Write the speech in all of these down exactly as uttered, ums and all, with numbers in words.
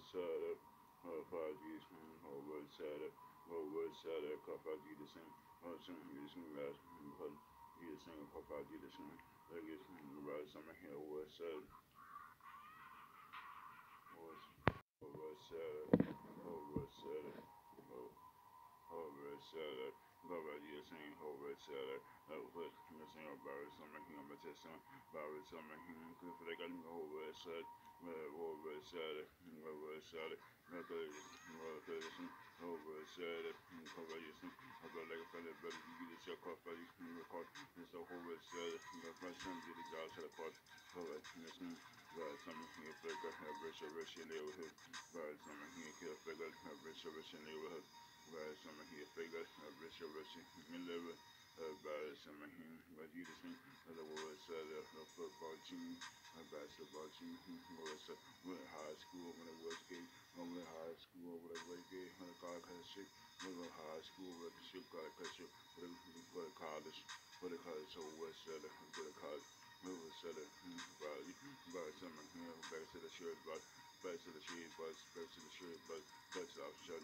sada, apologies, over sada, over sada, kapagi the same, also you sing that, but you sing kapagi the same, like it's right summer here, over sada, over sada, over sada, over sada. Baba, you sing over sada, put the same about summer here, but just some about summer here, good for the gun over sada. Over Saturday, over Saturday, Method, Method, over Saturday, Covalison, over like a fellow, but you get your coffee, you record, and so over Saturday, my son did the job to the court, over listen, but something here, figure, have rich or rich in neighborhood, but something here, kill figure, have rich or rich in neighborhood, but something here, figure, have rich or rich in neighborhood. About some of him, but you just think the words of the football team, a basketball team, was went to high school when it was gay, I went to high school when it was gay, when I got a shit, went to high school with the shit, got a shit, go to college, go to college, so what's that, go to college. It was said about about some of him, back to the shirt, but back to the shirt, but back to the shirt, but back to the shirt.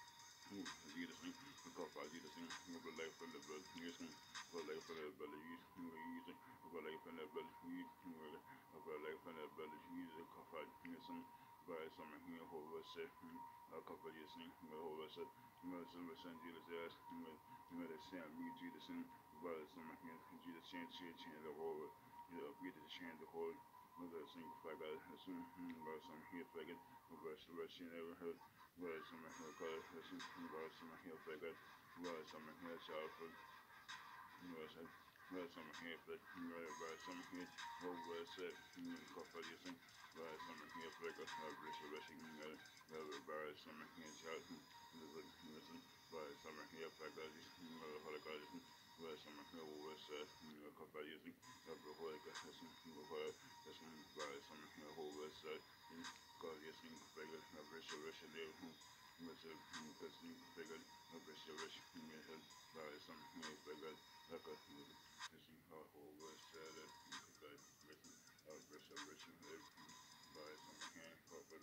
Using the coffee, using the life from the bird, using the life from the bird, using the life from the bird, using the life from the bird, using coffee, using by some here who was said, a couple using the whole was said, most of the sun, Jesus asked, you made a sound, me, Jesus, and by some here, Jesus changed, change the whole, you know, be the change the whole. Mother sing flag out, some by some here flag, but the rest you never heard. Whereas some here color, whereas some here figure, whereas some here sharper, whereas whereas some here flick, whereas some here over set, coffee using, whereas some here figure, rich rushing, whereas some here sharper, listen, whereas some here figure, holocaust, whereas some here over set, coffee using, holocaust, listen, whereas some here over set, God, yes, you figured a rich, rich, and they was a person figured a rich, rich, and they had by some here figured like a fishing over said that you could like listen a rich, rich, and they by some here covered.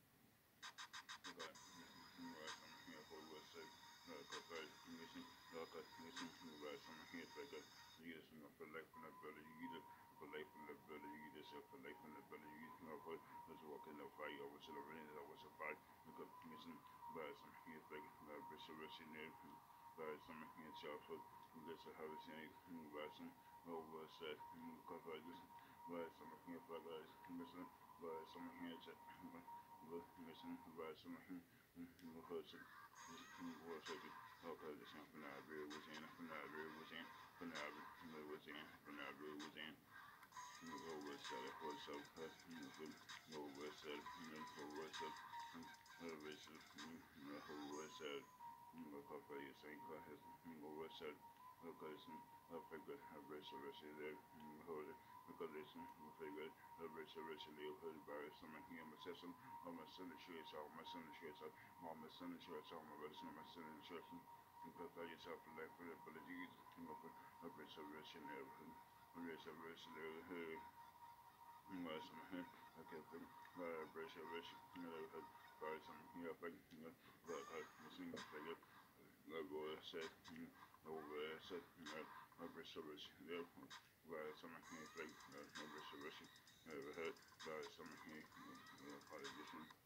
Okay, by some here over said. Because listen, like a listen, by some here figured you just know for life and ability, you either for life and ability, you just for life and ability, you know for let's walk in the fight over to the ring, over to fight, because listen, by some here figure, by Bishop Richie Nick, by some here Charles, this is how it's saying, by some over set, because I listen, by some here figure, listen, by some here check, listen, by some here, listen, okay, this is from the Iberia was in, from the Iberia was in, from the Iberia was in, from the Iberia was in. Over set, horse up, over set, over set, over set, over set, coffee, you say, over set, location, a figure, a rich, a rich, there, hold it, because listen, a figure, a rich, a rich, live, heard by some here, my session, on my son, the shirts out, my son, the shirts out, my son, the shirts out, my brother, my son, the shirts out. You prepare yourself for life for the ability to go for a rich, a rich, and everything. A rich, a rich, and everything. Well, some here, okay, but uh, brush, brush, you know, but some here, but you know, but uh, missing figure, no boy said, over said, you know, no brush, brush, there, but some here, like, no brush, brush, never heard, but some here, you know, politician.